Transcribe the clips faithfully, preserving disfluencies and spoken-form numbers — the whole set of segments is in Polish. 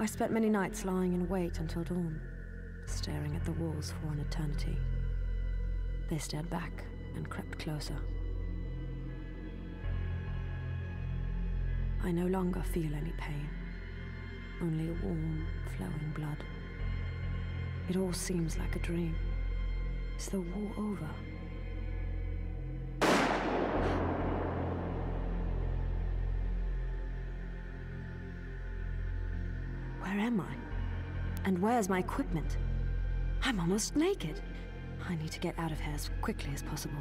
I spent many nights lying in wait until dawn, staring at the walls for an eternity. They stared back and crept closer. I no longer feel any pain, only a warm, flowing blood. It all seems like a dream. Is the war over? Where am I? And where's my equipment? I'm almost naked. I need to get out of here as quickly as possible.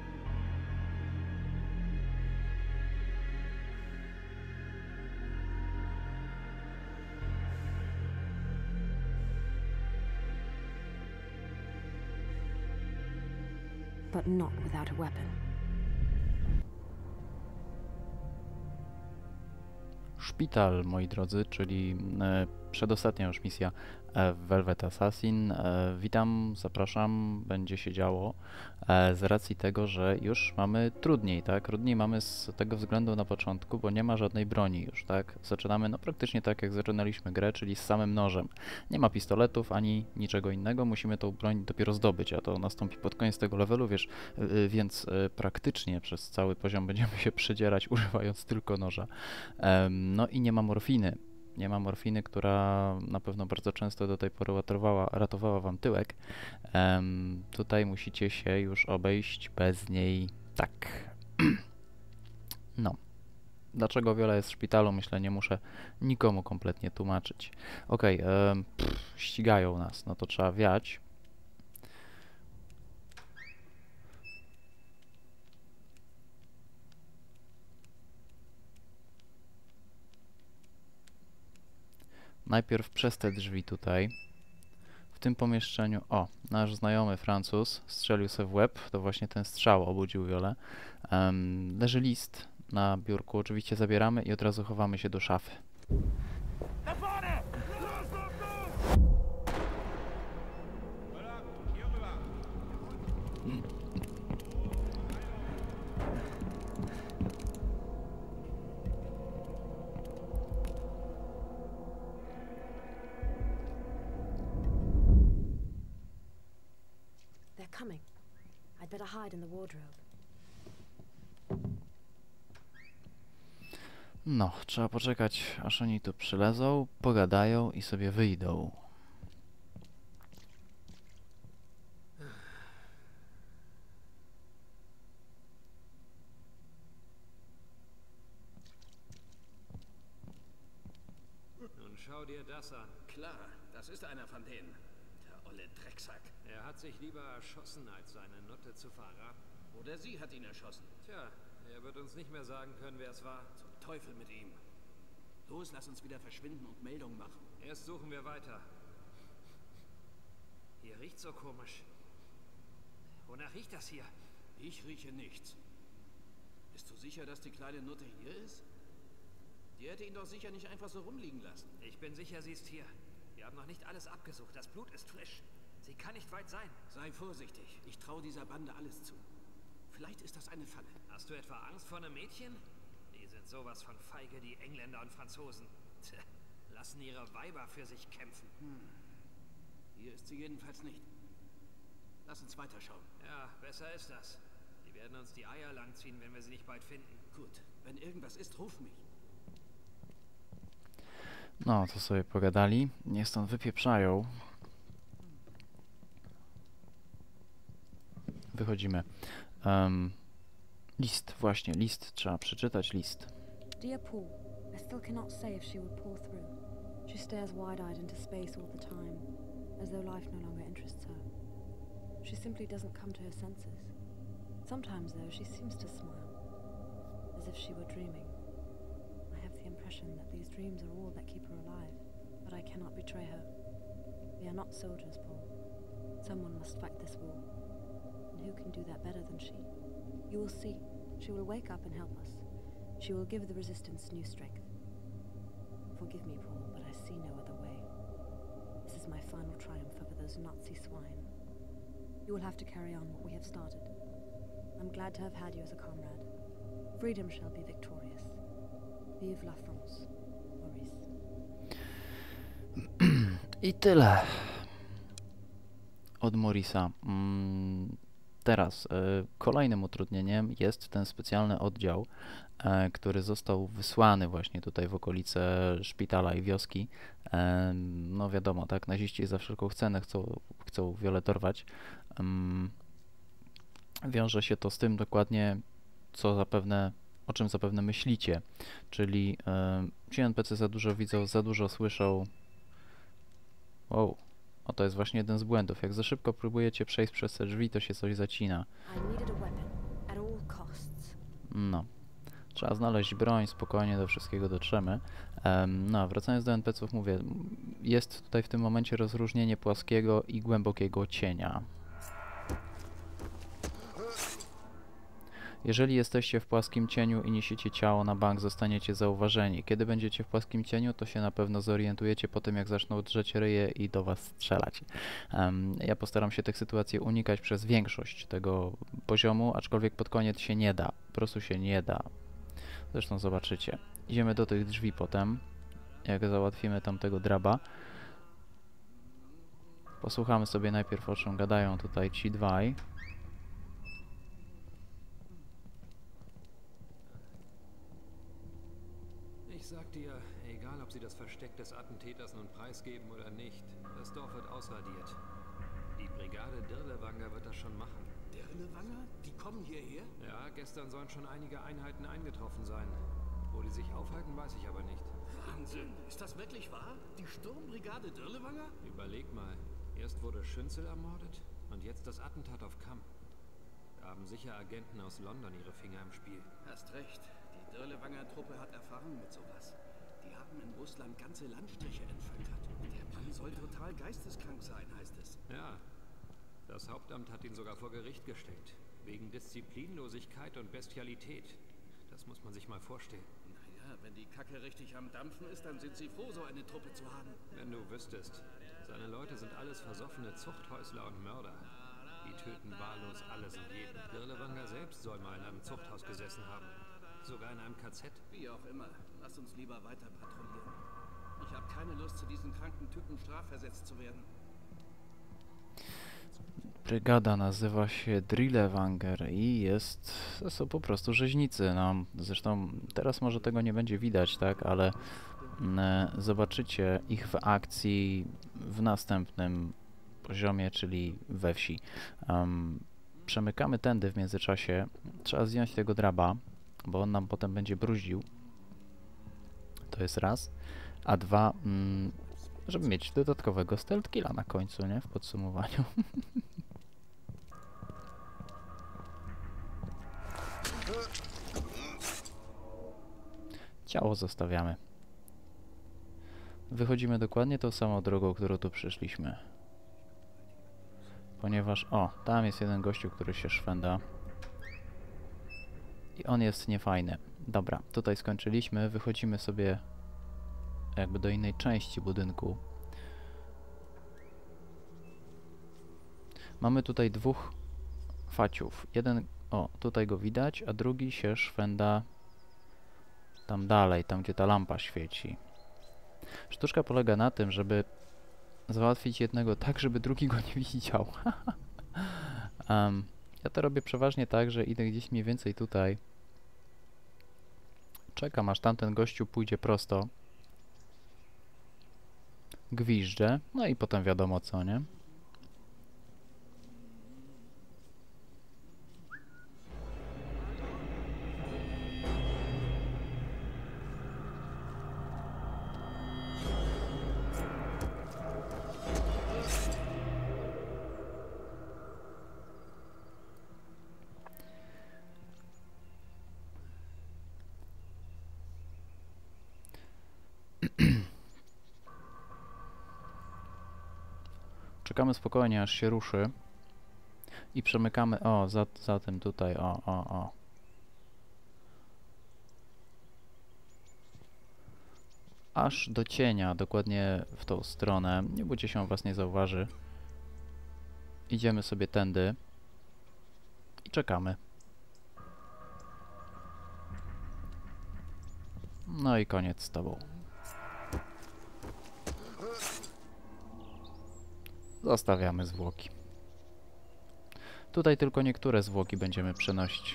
But not without a weapon. Szpital, moi drodzy, czyli e, przedostatnia już misja e, w Velvet Assassin. E, witam, zapraszam, będzie się działo e, z racji tego, że już mamy trudniej, tak? Trudniej mamy z tego względu na początku, bo nie ma żadnej broni już, tak? Zaczynamy no praktycznie tak, jak zaczynaliśmy grę, czyli z samym nożem. Nie ma pistoletów ani niczego innego, musimy tą broń dopiero zdobyć, a to nastąpi pod koniec tego levelu, wiesz, y, więc y, praktycznie przez cały poziom będziemy się przedzierać, używając tylko noża. Um, no i nie ma morfiny. Nie ma morfiny, która na pewno bardzo często do tej pory ratowała, ratowała wam tyłek. Um, tutaj musicie się już obejść bez niej tak. No. Dlaczego Viola jest w szpitalu? Myślę, nie muszę nikomu kompletnie tłumaczyć. Okej, okay, um, ścigają nas, no to trzeba wiać. Najpierw przez te drzwi tutaj. W tym pomieszczeniu, o, nasz znajomy Francuz strzelił sobie w łeb, to właśnie ten strzał obudził Violę. Um, leży list na biurku, oczywiście zabieramy i od razu chowamy się do szafy. They're coming. I'd better hide in the wardrobe. No, trzeba poczekać, aż oni tu przylezą, pogadają i sobie wyjdą. Nun schau dir das an. Klar, das ist einer von denen. Der olle Drecksack. Er hat sich lieber erschossen, als seine Nutte zu verraten. Oder sie hat ihn erschossen. Tja, er wird uns nicht mehr sagen können, wer es war. Zum Teufel mit ihm. Los, lass uns wieder verschwinden und Meldung machen. Erst suchen wir weiter. Hier riecht so komisch. Wonach riecht das hier? Ich rieche nichts. Bist du sicher, dass die kleine Nutte hier ist? Die hätte ihn doch sicher nicht einfach so rumliegen lassen. Ich bin sicher, sie ist hier. Wir haben noch nicht alles abgesucht. Das Blut ist frisch. Sie kann nicht weit sein. Sei vorsichtig. Ich traue dieser Bande alles zu. Vielleicht ist das eine Falle. Hast du etwa Angst vor einem Mädchen? Die sind sowas von feige, die Engländer und Franzosen. Tja, lassen ihre Weiber für sich kämpfen. Hm. Hier ist sie jedenfalls nicht. Lass uns weiterschauen. Ja, besser ist das. Die werden uns die Eier langziehen, wenn wir sie nicht bald finden. Gut, wenn irgendwas ist, ruf mich. No, to sobie pogadali. Niech stąd wypieprzają. Wychodzimy. Um, list, właśnie, list. Trzeba przeczytać list. Dear Paul, I still cannot say if she will pull through. She stares wide-eyed into space all the time, as though life no longer interests her. She simply doesn't come to her senses. Sometimes, though, she seems to smile, as if she were dreaming. I have the impression that these dreams are all that keep her alive, but I cannot betray her. We are not soldiers, Paul. Someone must fight this war. And who can do that better than she? You will see. She will wake up and help us. She will give the resistance new strength. Forgive me, Paul, but I see no other way. This is my final triumph over those Nazi swine. You will have to carry on what we have started. I'm glad to have had you as a comrade. Freedom shall be victorious. Vive la France, Maurice. I tyle od Morrisa. Mm, teraz e, kolejnym utrudnieniem jest ten specjalny oddział, e, który został wysłany właśnie tutaj w okolice szpitala i wioski. E, no wiadomo, tak, naziści za wszelką cenę chcą, chcą wiele dorwać. Um, wiąże się to z tym dokładnie, co zapewne, o czym zapewne myślicie, czyli e, ci N P C za dużo widzą, za dużo słyszą. Wow. O, to jest właśnie jeden z błędów. Jak za szybko próbujecie przejść przez te drzwi, to się coś zacina. No. Trzeba znaleźć broń, spokojnie do wszystkiego dotrzemy. Um, no, wracając do N P C ów, mówię, jest tutaj w tym momencie rozróżnienie płaskiego i głębokiego cienia. Jeżeli jesteście w płaskim cieniu i niesiecie ciało na bank, zostaniecie zauważeni. Kiedy będziecie w płaskim cieniu, to się na pewno zorientujecie po tym, jak zaczną drzeć ryje i do was strzelać. Um, ja postaram się tych sytuacji unikać przez większość tego poziomu, aczkolwiek pod koniec się nie da. Po prostu się nie da. Zresztą zobaczycie. Idziemy do tych drzwi potem, jak załatwimy tamtego draba. Posłuchamy sobie najpierw, o czym gadają tutaj ci dwaj. Ich sag dir, egal ob sie das Versteck des Attentäters nun preisgeben oder nicht, das Dorf wird ausradiert. Die Brigade Dirlewanger wird das schon machen. Dirlewanger? Die kommen hierher? Ja, gestern sollen schon einige Einheiten eingetroffen sein. Wo die sich aufhalten, weiß ich aber nicht. Wahnsinn! Ist das wirklich wahr? Die Sturmbrigade Dirlewanger? Überleg mal, erst wurde Schünzel ermordet und jetzt das Attentat auf Kamm. Da haben sicher Agenten aus London ihre Finger im Spiel. Hast recht. Die Dirlewanger Truppe hat Erfahrung mit sowas. Die haben in Russland ganze Landstriche entvölkert. Der Mann soll total geisteskrank sein, heißt es. Ja, das Hauptamt hat ihn sogar vor Gericht gestellt. Wegen Disziplinlosigkeit und Bestialität. Das muss man sich mal vorstellen. Naja, wenn die Kacke richtig am Dampfen ist, dann sind sie froh, so eine Truppe zu haben. Wenn du wüsstest, seine Leute sind alles versoffene Zuchthäusler und Mörder. Die töten wahllos alles und jeden. Dirlewanger selbst soll mal in einem Zuchthaus gesessen haben. Sogar in einem K Z. Wie auch immer. Lass uns lieber weiter patrouillieren. Ich habe keine Lust, zu diesen kranken Typen strafversetzt zu werden. Brygada nazywa się Dirlewanger i jest, to są po prostu rzeźnicy. No, zresztą teraz może tego nie będzie widać, tak, ale mm, zobaczycie ich w akcji w następnym poziomie, czyli we wsi. Um, przemykamy tędy w międzyczasie. Trzeba zdjąć tego draba, bo on nam potem będzie bruździł. To jest raz. A dwa, mm, żeby mieć dodatkowego stealth killa na końcu, nie? W podsumowaniu. Ciało zostawiamy. Wychodzimy dokładnie tą samą drogą, którą tu przyszliśmy. Ponieważ, o, tam jest jeden gościu, który się szwenda. I on jest niefajny. Dobra, tutaj skończyliśmy. Wychodzimy sobie jakby do innej części budynku. Mamy tutaj dwóch faciów. Jeden, o, tutaj go widać, a drugi się szwenda tam dalej, tam gdzie ta lampa świeci. Sztuczka polega na tym, żeby załatwić jednego tak, żeby drugi go nie widział. um, ja to robię przeważnie tak, że idę gdzieś mniej więcej tutaj. Czekam, aż tamten gościu pójdzie prosto. Gwiżdżę, no i potem wiadomo co, nie? Czekamy spokojnie, aż się ruszy i przemykamy, o, za, za tym tutaj, o, o, o. Aż do cienia, dokładnie w tą stronę. Nie bójcie się, on was nie zauważy. Idziemy sobie tędy i czekamy. No i koniec z tobą. zostawiamy zwłoki. Tutaj tylko niektóre zwłoki będziemy przenosić.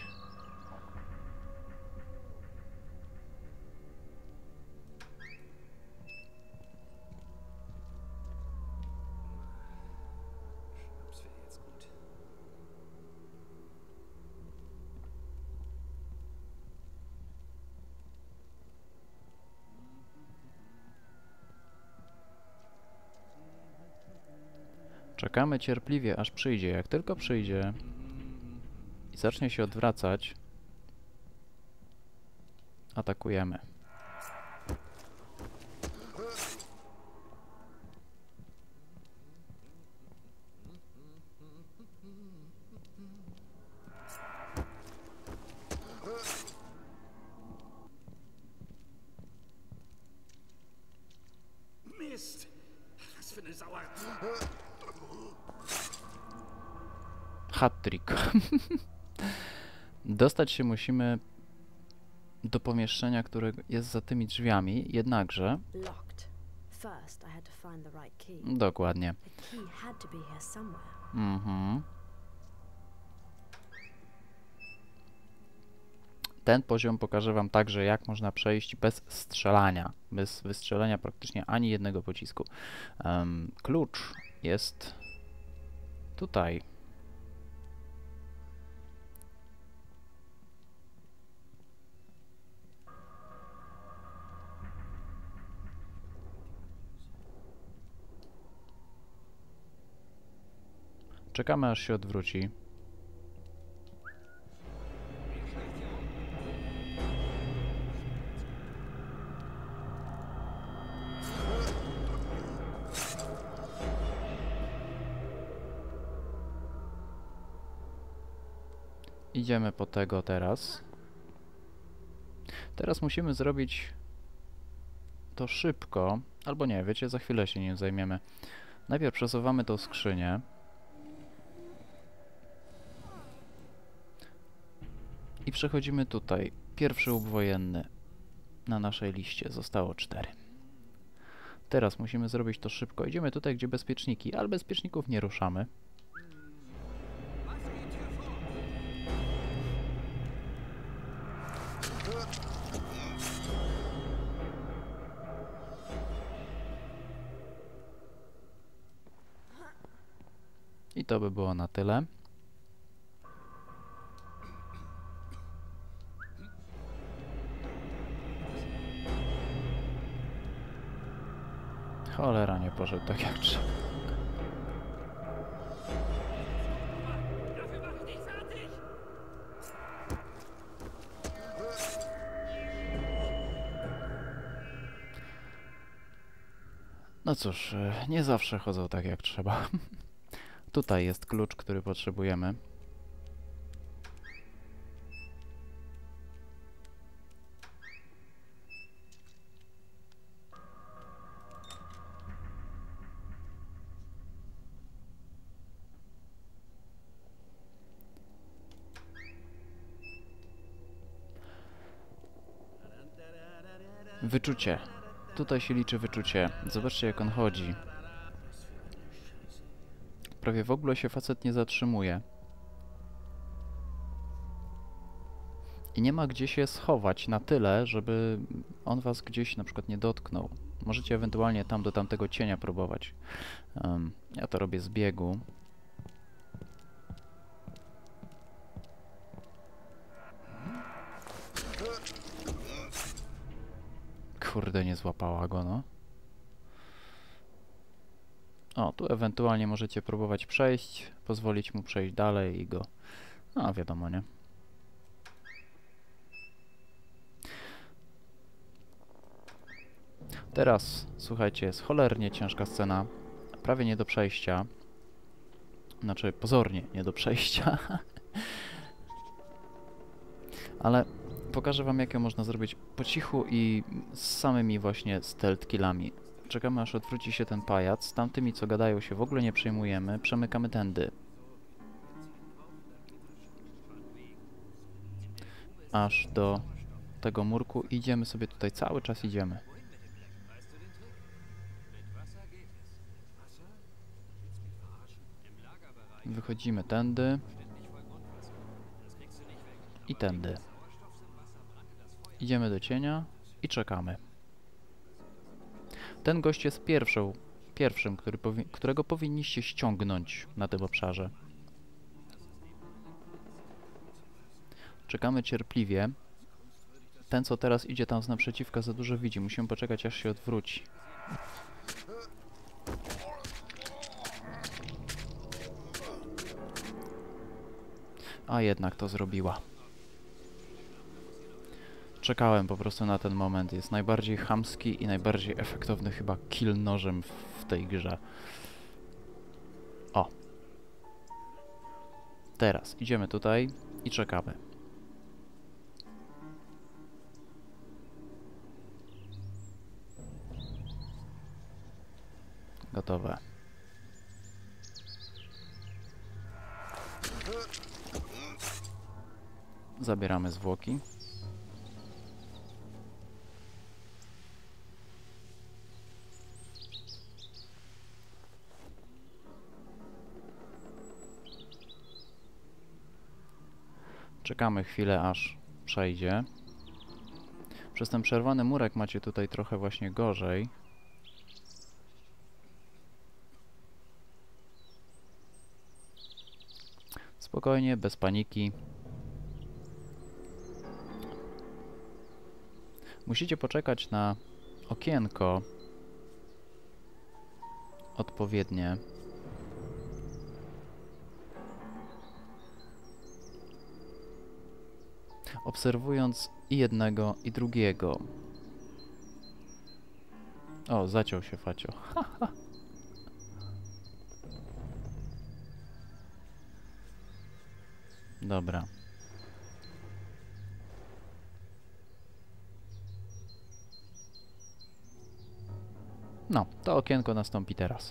Schnaps wäre jetzt gut. Czekamy cierpliwie, aż przyjdzie. Jak tylko przyjdzie i zacznie się odwracać, atakujemy. Mist! Was für eine Sauer... Hat-trick. Dostać się musimy do pomieszczenia, które jest za tymi drzwiami, jednakże... Locked. First, I had to find the right key. Dokładnie. The key had to be here somewhere. Mhm. Ten poziom pokaże wam także, jak można przejść bez strzelania, bez wystrzelenia praktycznie ani jednego pocisku. Um, klucz jest tutaj. Czekamy, aż się odwróci. Idziemy po tego teraz. Teraz musimy zrobić to szybko, albo nie, wiecie, za chwilę się nim zajmiemy. Najpierw przesuwamy tą skrzynię. I przechodzimy tutaj. Pierwszy łup wojenny na naszej liście. Zostało cztery. Teraz musimy zrobić to szybko. Idziemy tutaj, gdzie bezpieczniki, ale bezpieczników nie ruszamy. I to by było na tyle. Cholera, nie poszedł tak jak trzeba. No cóż, nie zawsze chodzą tak jak trzeba. Tutaj jest klucz, który potrzebujemy. Wyczucie. Tutaj się liczy wyczucie. Zobaczcie, jak on chodzi. Prawie w ogóle się facet nie zatrzymuje. I nie ma gdzie się schować na tyle, żeby on was gdzieś na przykład nie dotknął. Możecie ewentualnie tam do tamtego cienia próbować. Um, ja to robię z biegu. Kurde, nie złapała go, no. O, tu ewentualnie możecie próbować przejść, pozwolić mu przejść dalej i go... No, wiadomo, nie? Teraz, słuchajcie, jest cholernie ciężka scena. Prawie nie do przejścia. Znaczy, pozornie nie do przejścia. Ale pokażę wam, jak ją można zrobić po cichu i z samymi właśnie stealth killami. Czekamy, aż odwróci się ten pajac. Z tamtymi, co gadają, się w ogóle nie przejmujemy. Przemykamy tędy. Aż do tego murku. Idziemy sobie tutaj, cały czas idziemy. Wychodzimy tędy. I tędy. Idziemy do cienia i czekamy. Ten gość jest pierwszą, pierwszym, który powi którego powinniście ściągnąć na tym obszarze. Czekamy cierpliwie. Ten, co teraz idzie tam z naprzeciwka, za dużo widzi. Musimy poczekać, aż się odwróci. A jednak to zrobiła. Czekałem po prostu na ten moment. Jest najbardziej chamski i najbardziej efektowny chyba kill nożem w, w tej grze. O. Teraz idziemy tutaj i czekamy. Gotowe. Zabieramy zwłoki. Czekamy chwilę, aż przejdzie. Przez ten przerwany murek macie tutaj trochę właśnie gorzej. Spokojnie, bez paniki. Musicie poczekać na okienko odpowiednie. Obserwując i jednego, i drugiego. O, zaciął się Facio. Dobra. No, to okienko nastąpi teraz.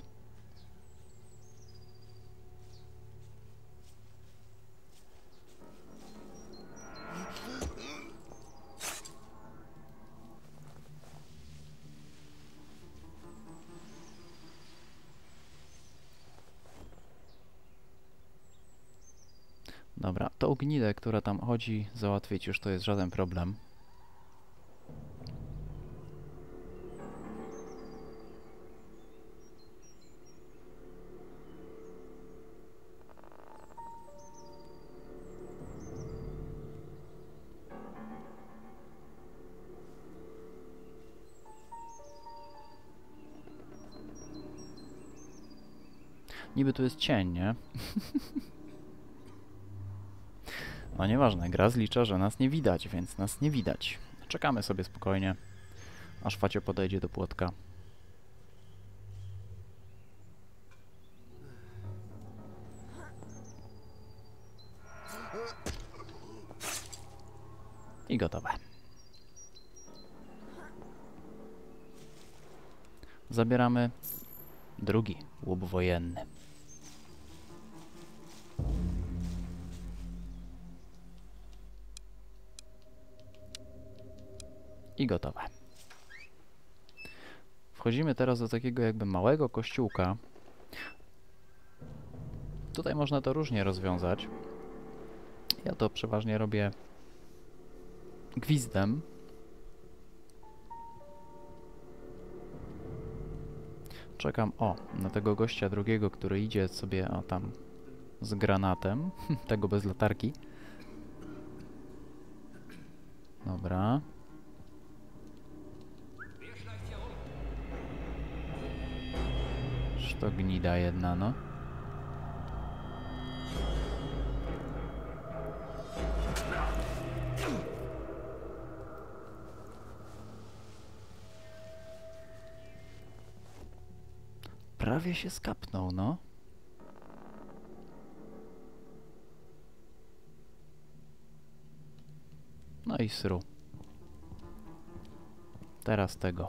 Dobra, tą gnidę, która tam chodzi, załatwić już to jest żaden problem. Niby tu jest cień, nie? No nieważne, gra zlicza, że nas nie widać, więc nas nie widać. Czekamy sobie spokojnie, aż Facio podejdzie do płotka. I gotowe. Zabieramy drugi łup wojenny. I gotowe. Wchodzimy teraz do takiego jakby małego kościółka. Tutaj można to różnie rozwiązać. Ja to przeważnie robię gwizdem. Czekam, o, na tego gościa drugiego, który idzie sobie, o tam, z granatem. Tego bez latarki. Dobra. To gnida jedna, no. Prawie się skapnął, no. No i sru. Teraz tego.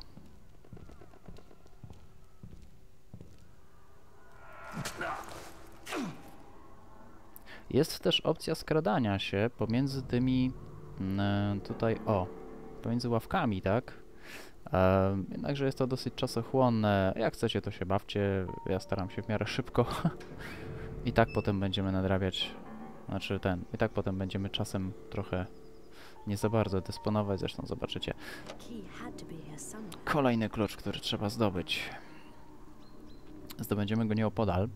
Jest też opcja skradania się pomiędzy tymi mm, tutaj, o, pomiędzy ławkami, tak? E, jednakże jest to dosyć czasochłonne. Jak chcecie, to się bawcie. Ja staram się w miarę szybko I tak potem będziemy nadrabiać, znaczy ten, i tak potem będziemy czasem trochę nie za bardzo dysponować, zresztą zobaczycie. Kolejny klucz, który trzeba zdobyć. Zdobędziemy go nieopodal.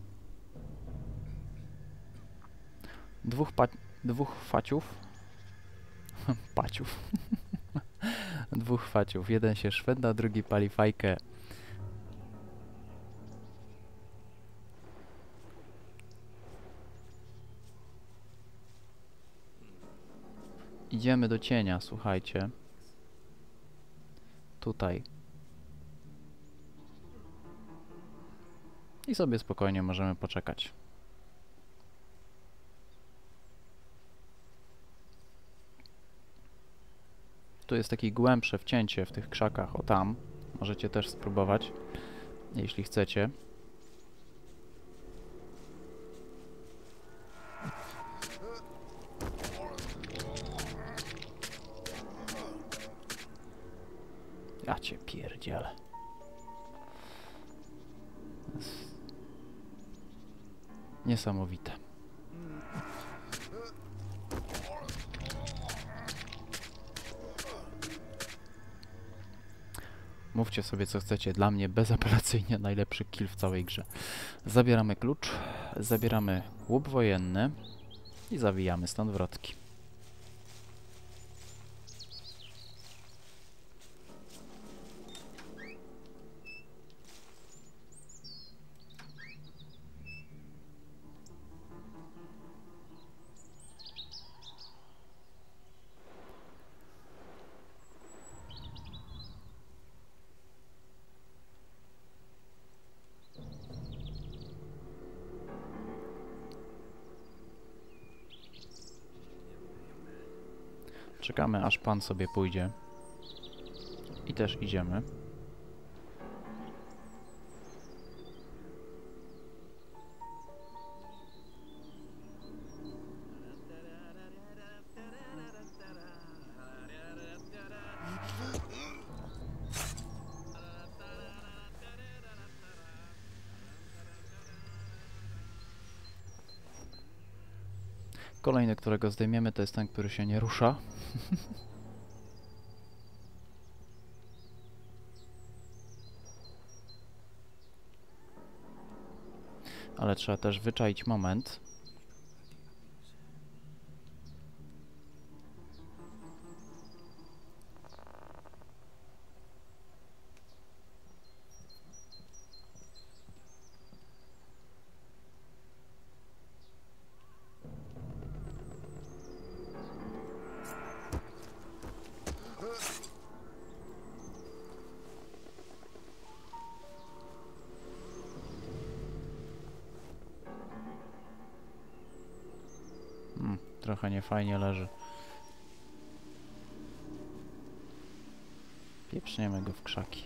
Dwóch pa dwóch faciów. Paciów. Dwóch faciów. Jeden się szwenda, drugi pali fajkę. Idziemy do cienia, słuchajcie. Tutaj. I sobie spokojnie możemy poczekać. Tu jest takie głębsze wcięcie w tych krzakach, o tam. Możecie też spróbować, jeśli chcecie. Ja cię pierdzielę. Niesamowite. Mówcie sobie co chcecie, dla mnie bezapelacyjnie najlepszy kill w całej grze. Zabieramy klucz, zabieramy łup wojenny i zawijamy stąd wrotki. Czekamy, aż pan sobie pójdzie. I też idziemy. Kolejny, którego zdejmiemy, to jest ten, który się nie rusza. Ale trzeba też wyczaić moment. Hmm, trochę niefajnie leży. Pieprzniemy go w krzaki.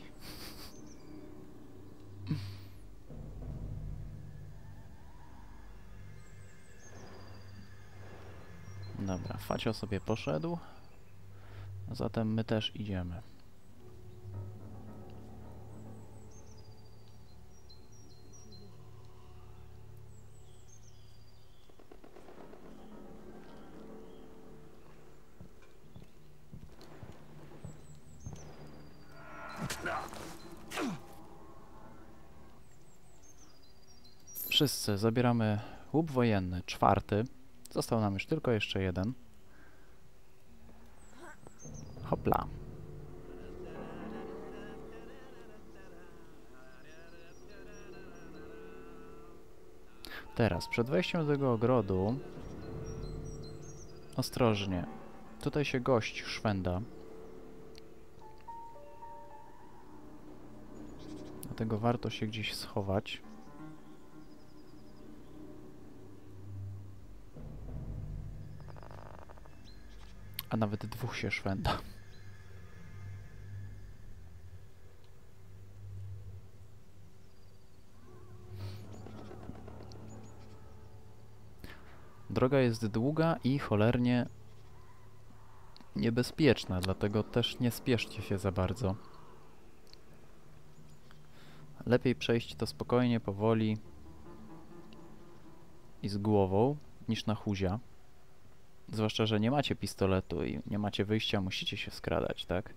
Dobra, Facio sobie poszedł. Zatem my też idziemy. Wszyscy zabieramy łup wojenny, czwarty. Został nam już tylko jeszcze jeden. Hopla. Teraz, przed wejściem do tego ogrodu, ostrożnie. Tutaj się gość szwenda. Dlatego warto się gdzieś schować. A nawet dwóch się szwenda. Droga jest długa i cholernie niebezpieczna, dlatego też nie spieszcie się za bardzo. Lepiej przejść to spokojnie, powoli i z głową niż na huzia. Zwłaszcza, że nie macie pistoletu i nie macie wyjścia, musicie się skradać, tak?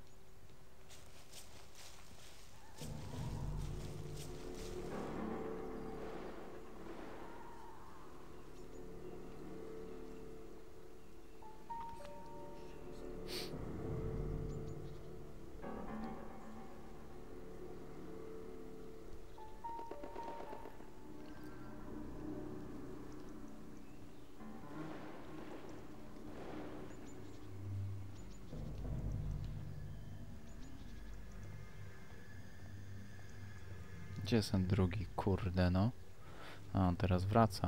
Gdzie jest ten drugi? Kurde, no. A, on teraz wraca.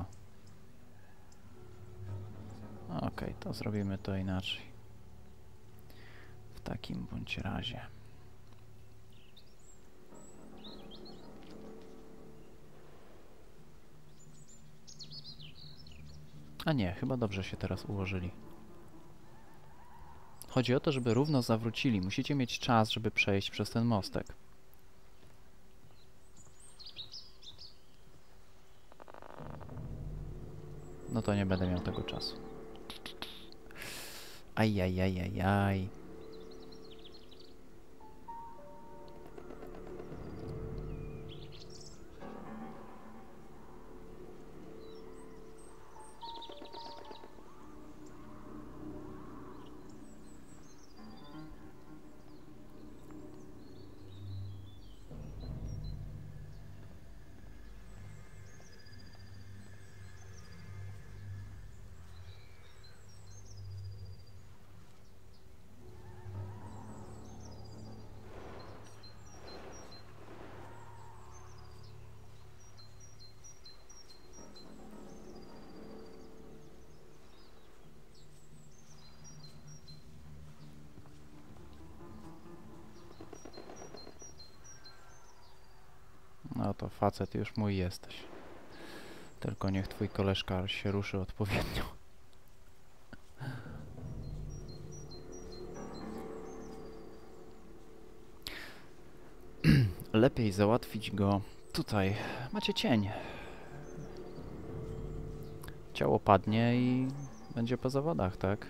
Okej, okay, to zrobimy to inaczej. W takim bądź razie. A nie, chyba dobrze się teraz ułożyli. Chodzi o to, żeby równo zawrócili. Musicie mieć czas, żeby przejść przez ten mostek. No to nie będę miał tego czasu. Ajajajajaj. No to facet już mój jesteś. Tylko niech twój koleżka się ruszy odpowiednio. Lepiej załatwić go tutaj. Macie cień. Ciało padnie i będzie po zawodach, tak?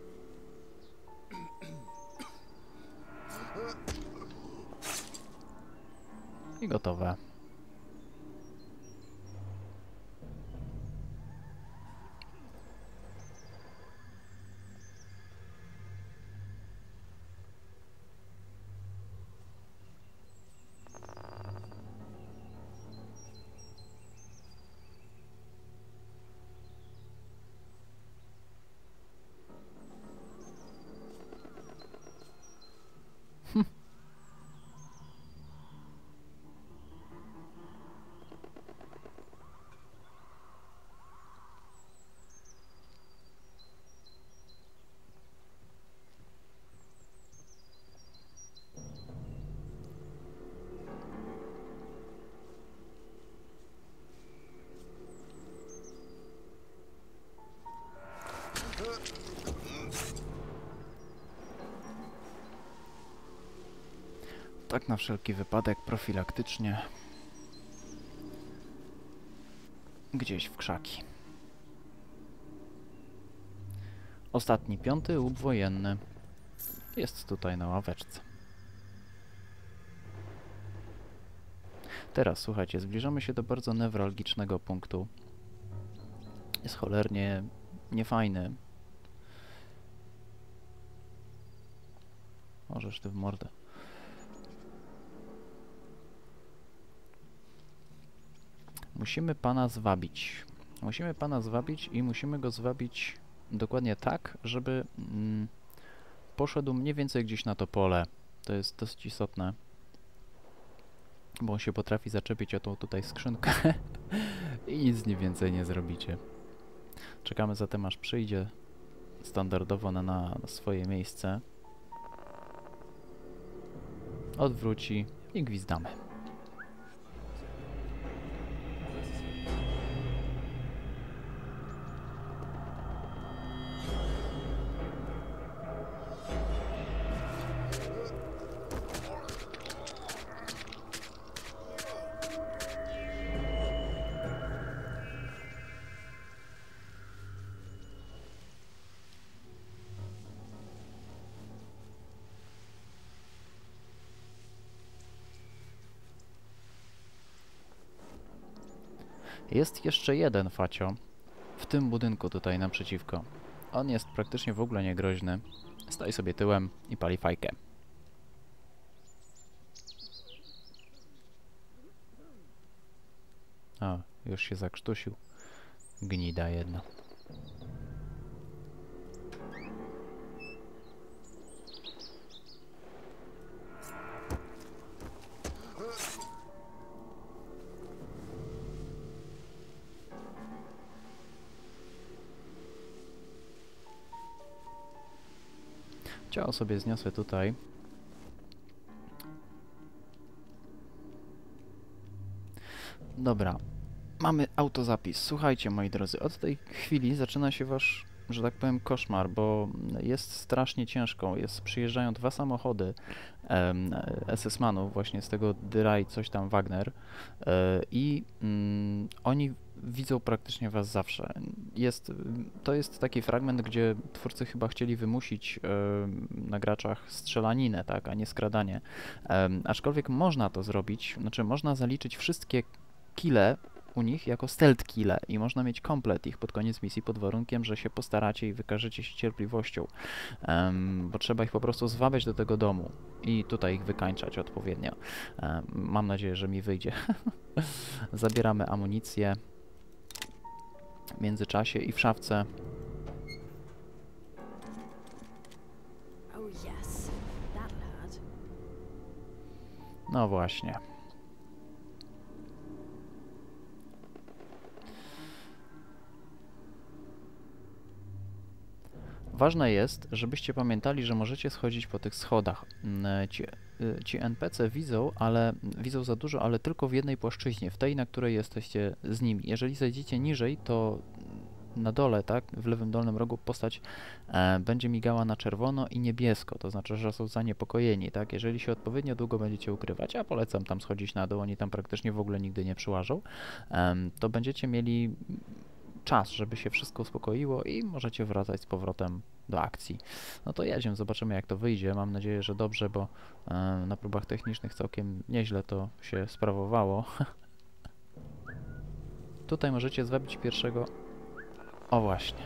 I gotowe. Tak na wszelki wypadek, profilaktycznie. Gdzieś w krzaki. Ostatni, piąty łup wojenny. Jest tutaj na ławeczce. Teraz, słuchajcie, zbliżamy się do bardzo newralgicznego punktu. Jest cholernie niefajny. Możesz ty w mordę. Musimy pana zwabić. Musimy pana zwabić i musimy go zwabić dokładnie tak, żeby mm, poszedł mniej więcej gdzieś na to pole. To jest dosyć istotne. Bo on się potrafi zaczepić o tą tutaj skrzynkę i nic nie więcej nie zrobicie. Czekamy zatem, aż przyjdzie standardowo na, na swoje miejsce. Odwróci i gwizdamy. Jest jeszcze jeden facio w tym budynku tutaj naprzeciwko. On jest praktycznie w ogóle niegroźny. Stoi sobie tyłem i pali fajkę. O, już się zakrztusił. Gnida jedna. Ciało sobie zniosę tutaj. Dobra. Mamy autozapis. Słuchajcie, moi drodzy, od tej chwili zaczyna się wasz, że tak powiem, koszmar, bo jest strasznie ciężko. Jest, przyjeżdżają dwa samochody um, S S-manów, właśnie z tego Dyraj coś tam Wagner e, i mm, oni widzą praktycznie was zawsze. Jest, to jest taki fragment, gdzie twórcy chyba chcieli wymusić e, na graczach strzelaninę, tak, a nie skradanie. E, aczkolwiek można to zrobić, znaczy można zaliczyć wszystkie kille u nich jako stealth kille i można mieć komplet ich pod koniec misji pod warunkiem, że się postaracie i wykażecie się cierpliwością, um, bo trzeba ich po prostu zwabiać do tego domu i tutaj ich wykańczać odpowiednio. Um, mam nadzieję, że mi wyjdzie. Zabieramy amunicję w międzyczasie i w szafce. Oh yes, that'll hurt. No właśnie. Ważne jest, żebyście pamiętali, że możecie schodzić po tych schodach. Ci, ci N P C widzą, ale widzą za dużo, ale tylko w jednej płaszczyźnie, w tej, na której jesteście z nimi. Jeżeli zejdziecie niżej, to na dole, tak, w lewym dolnym rogu postać e, będzie migała na czerwono i niebiesko, to znaczy, że są zaniepokojeni, tak. Jeżeli się odpowiednio długo będziecie ukrywać, a polecam tam schodzić na dół, oni tam praktycznie w ogóle nigdy nie przyłażą, e, to będziecie mieli czas, żeby się wszystko uspokoiło i możecie wracać z powrotem do akcji. No to jedziemy, zobaczymy jak to wyjdzie. Mam nadzieję, że dobrze, bo e, na próbach technicznych całkiem nieźle to się sprawowało. Tutaj możecie zwabić pierwszego... O właśnie.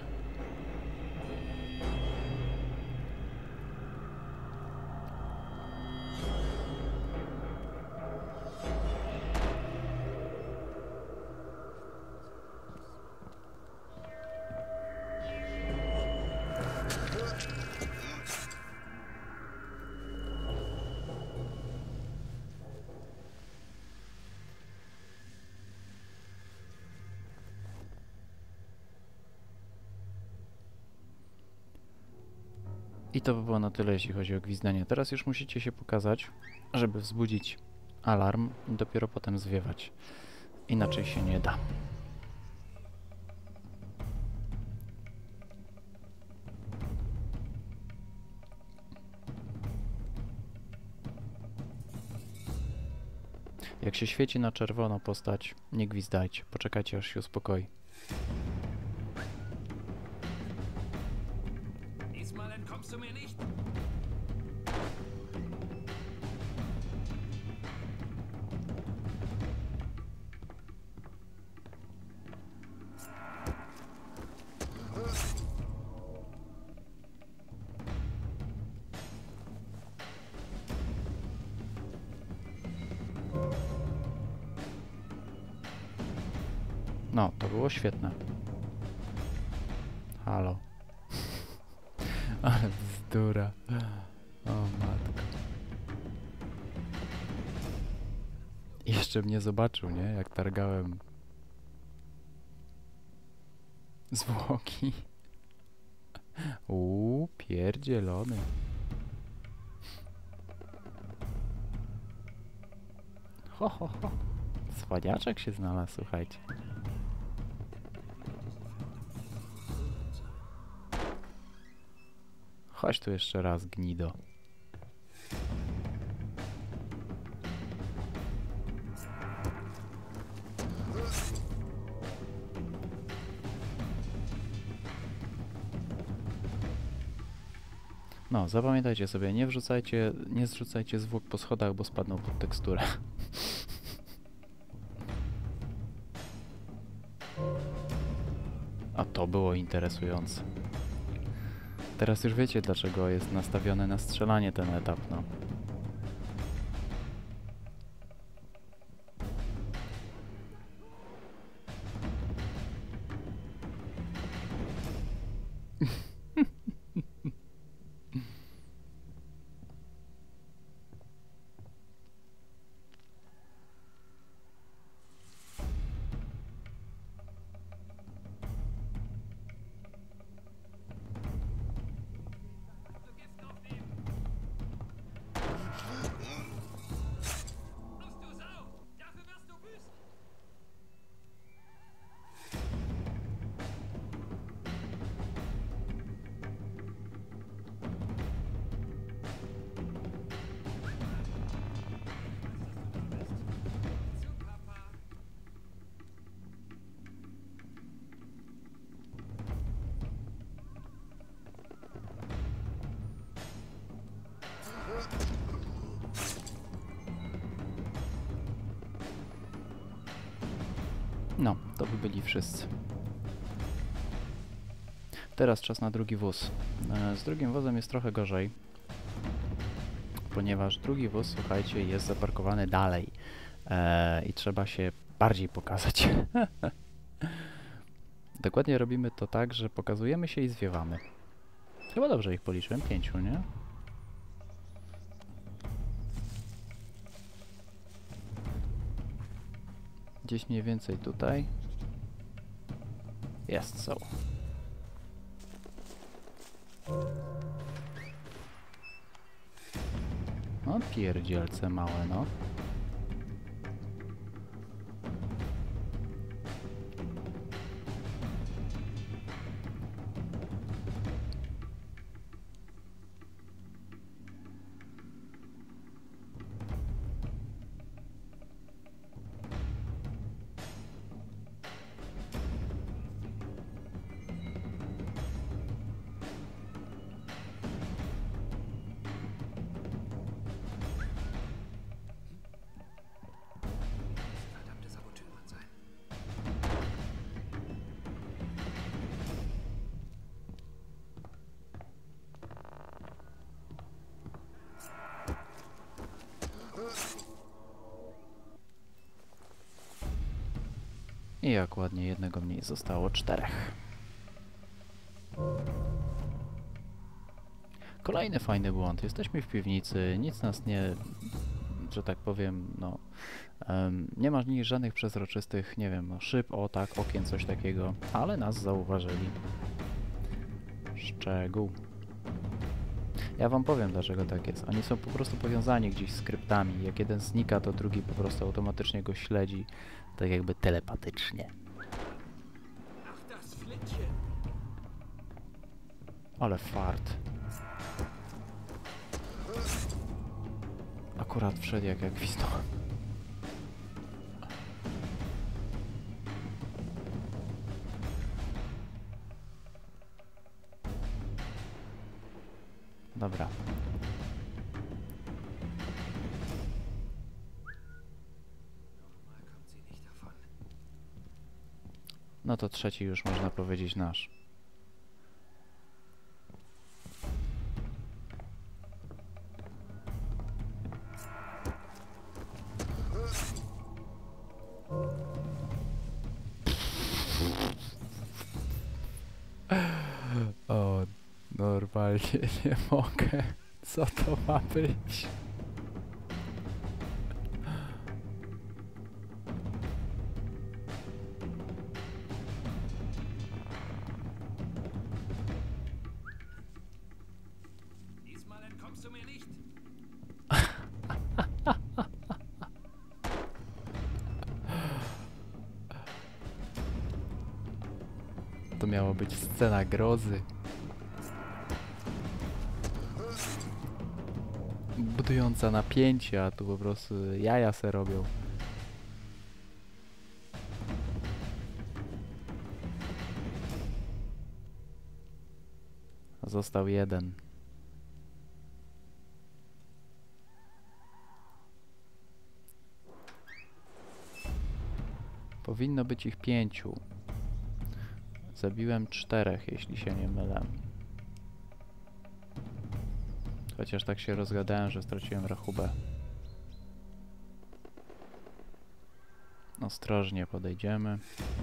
I to by było na tyle, jeśli chodzi o gwizdanie. Teraz już musicie się pokazać, żeby wzbudzić alarm i dopiero potem zwiewać. Inaczej się nie da. Jak się świeci na czerwono postać, nie gwizdajcie. Poczekajcie, aż się uspokoi. Diesmal entkommst du mir nicht. No, to było świetne. Halo. Ale bzdura. O matko. Jeszcze mnie zobaczył, nie? Jak targałem zwłoki. Uuu, pierdzielony. Ho, ho, ho. Cwaniaczek się znalazł, słuchajcie. Chodź tu jeszcze raz, gnido. No, zapamiętajcie sobie, nie wrzucajcie, nie zrzucajcie zwłok po schodach, bo spadną pod teksturę. A to było interesujące. Teraz już wiecie, dlaczego jest nastawiony na strzelanie ten etap, no. No, to by byli wszyscy. Teraz czas na drugi wóz. E, z drugim wozem jest trochę gorzej, ponieważ drugi wóz, słuchajcie, jest zaparkowany dalej e, i trzeba się bardziej pokazać. Dokładnie robimy to tak, że pokazujemy się i zwiewamy. Chyba dobrze ich policzyłem, pięciu, nie? Gdzieś mniej więcej tutaj. Jest, są. No pierdzielce małe, no. Verdammte Saboteuren sein. I jak ładnie, jednego mniej zostało, czterech. Kolejny fajny błąd. Jesteśmy w piwnicy, nic nas nie, że tak powiem, no, um, nie ma nic, żadnych przezroczystych, nie wiem, no, szyb, o tak, okien, coś takiego, ale nas zauważyli. Szczegół. Ja wam powiem, dlaczego tak jest. Oni są po prostu powiązani gdzieś skryptami. Jak jeden znika, to drugi po prostu automatycznie go śledzi, tak jakby telepatycznie. Ach, das Flittchen. Ale fart. Akurat wszedł jak jak gwizdałem. Dobra. Nochmal kommt sie nicht davon. No to trzeci już można powiedzieć nasz. O, normalnie nie mogę. Co to ma być? Diesmal entkommst du mir nicht. To miała być scena grozy. Budująca napięcie, a tu po prostu jaja se robią. Został jeden. Powinno być ich pięciu. Zabiłem czterech, jeśli się nie mylę. Chociaż tak się rozgadałem, że straciłem rachubę. Ostrożnie podejdziemy.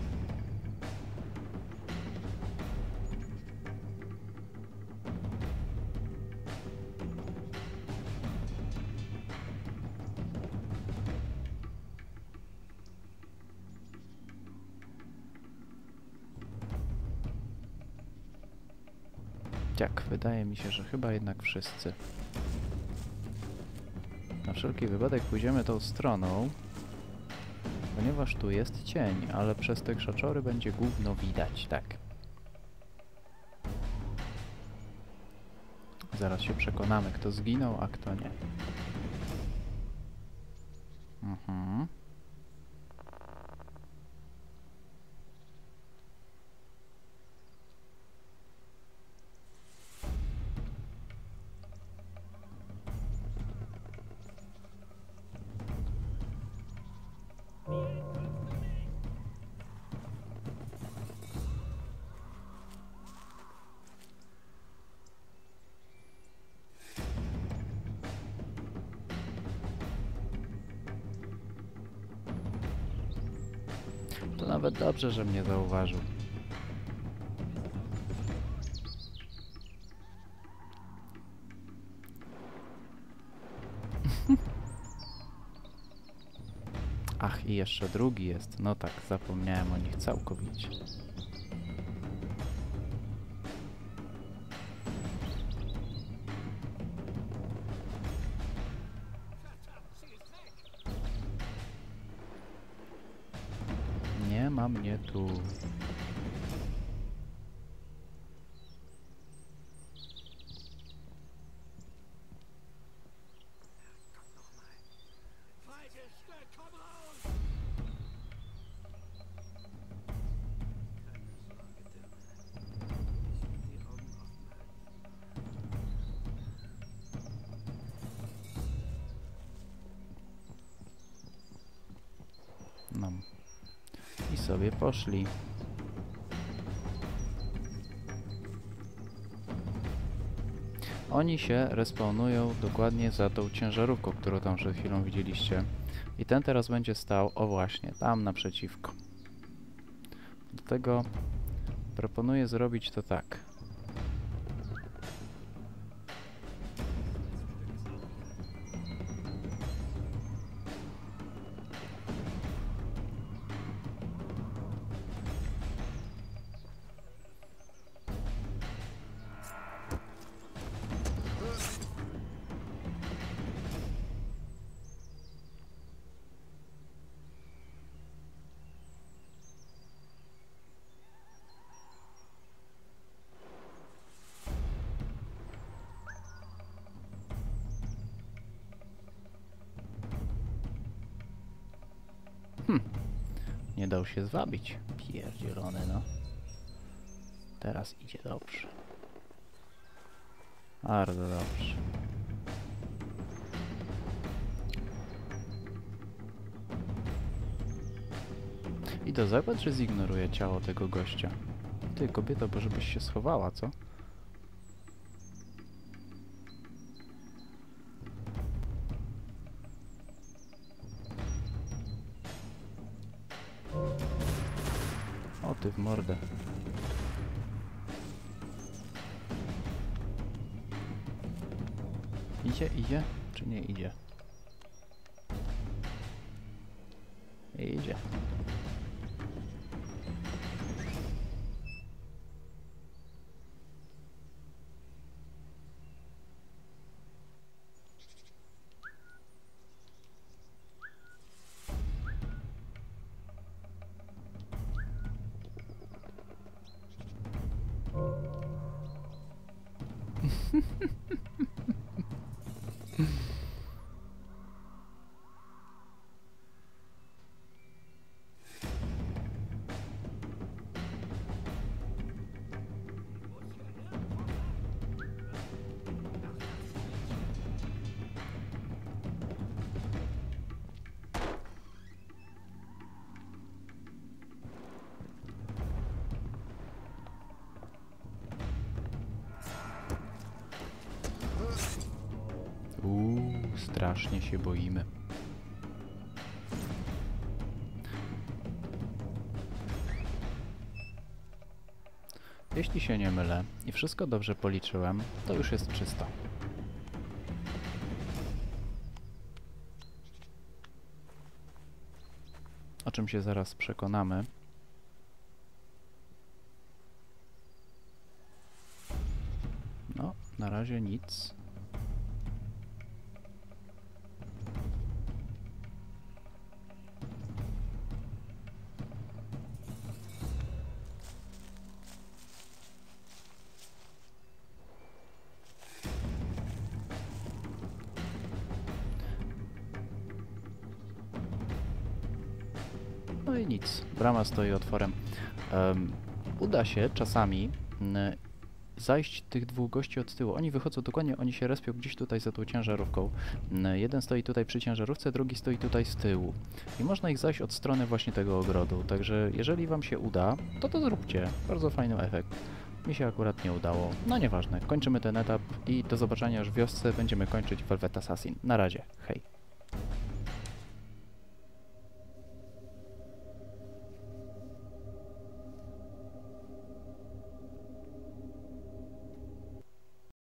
Tak, wydaje mi się, że chyba jednak wszyscy. Na wszelki wypadek pójdziemy tą stroną, ponieważ tu jest cień, ale przez te krzaczory będzie gówno widać, tak. Zaraz się przekonamy, kto zginął, a kto nie. Mhm. To nawet dobrze, że mnie zauważył. Ach, i jeszcze drugi jest. No tak, zapomniałem o nich całkowicie. Nie ma mnie tu. No. I sobie poszli. Oni się respawnują dokładnie za tą ciężarówką, którą tam przed chwilą widzieliście. I ten teraz będzie stał, o właśnie, tam naprzeciwko. Do tego proponuję zrobić to tak. Hm, nie dał się zwabić. Pierdzielony, no. Teraz idzie dobrze. Bardzo dobrze. I to zobacz, że zignoruje ciało tego gościa. Ty, kobieto, bo żebyś się schowała, co? O ty w mordę. Idzie, idzie? Czy nie idzie? Idzie. strasznie się boimy. Jeśli się nie mylę i wszystko dobrze policzyłem, to już jest czysto. O czym się zaraz przekonamy. No, na razie nic. No i nic, brama stoi otworem. Um, uda się czasami n, zajść tych dwóch gości od tyłu. Oni wychodzą dokładnie, oni się respią gdzieś tutaj za tą ciężarówką. N, jeden stoi tutaj przy ciężarówce, drugi stoi tutaj z tyłu. I można ich zajść od strony właśnie tego ogrodu. Także jeżeli wam się uda, to to zróbcie. Bardzo fajny efekt. Mi się akurat nie udało. No nieważne, kończymy ten etap i do zobaczenia już w wiosce. Będziemy kończyć Velvet Assassin. Na razie, hej.